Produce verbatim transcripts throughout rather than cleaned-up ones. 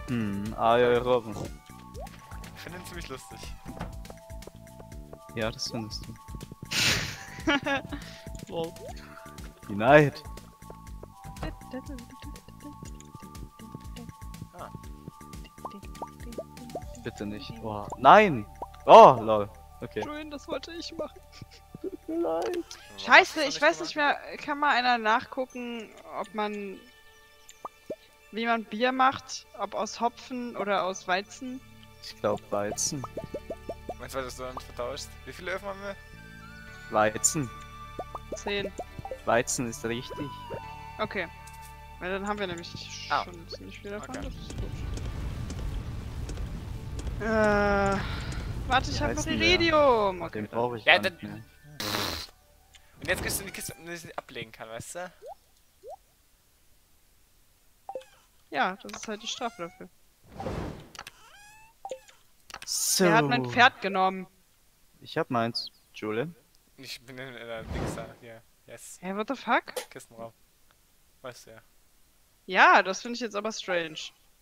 Hm, ah ja, Robben. Ich finde ihn ziemlich lustig. Ja, das findest du. Wow. Die Neid. Ah. Bitte nicht. Oh, nein! Oh, lol. Okay. Julian, das wollte ich machen. Tut mir leid. Scheiße, Hast du ich nicht weiß gemacht? nicht mehr. Kann mal einer nachgucken, ob man. Wie man Bier macht? Ob aus Hopfen oder aus Weizen? Ich glaube Weizen. Meinst du, dass du damit vertauscht? Wie viele Öfen haben wir? Weizen. Zehn. Weizen ist richtig. Okay. Weil dann haben wir nämlich Ah. schon ziemlich viel davon. Okay. Das ist gut. Äh. Warte, ich Wie habe noch heißt denn der? Iridium. Okay, Den brauche ich Ja, gar nicht dann- mehr. Und jetzt gehst du in die Kiste, damit ich sie ablegen kann, weißt du? ja, das ist halt die Strafe dafür. So. Er hat mein Pferd genommen. Ich hab meins. Julian? Ich bin in der Dings da, hier. Yes. Hä, what the fuck? Kistenraum. Weißt du ja. Ja, das finde ich jetzt aber strange.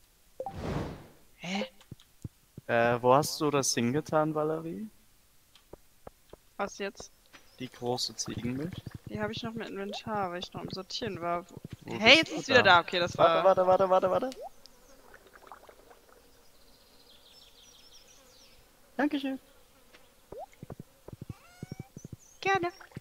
Hä? Äh, wo hast du das hingetan, Valerie? Was jetzt? Die große Ziegenmilch? Die habe ich noch im Inventar, weil ich noch am Sortieren war. Wo Hey, bist jetzt du ist wieder da. Okay, das war. Warte, warte, warte, warte, warte. Dankeschön. Gerne.